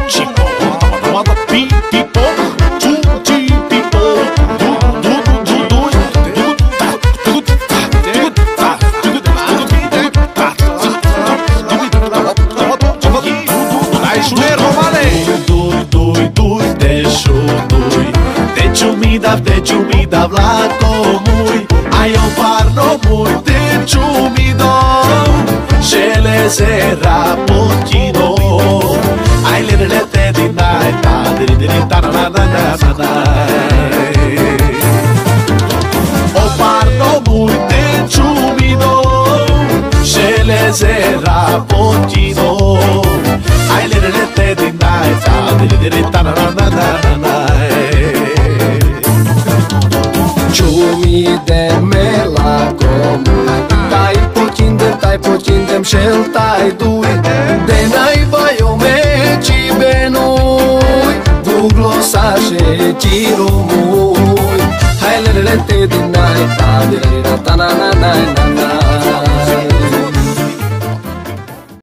Umida vlako mój, a ja parno mój, ty czumido, żelezera potino, aj lirlete dinaj, ta diri ta na na na na na. O parno mój, ty czumido, żelezera potino, aj lirlete dinaj, ta diri ta na na na na. Ciumi de mela comui, tai potindem shel tai dui, de nai vai o meci benui, duglo sashe tiro mui, hai le te dinai ta de ta na na na na.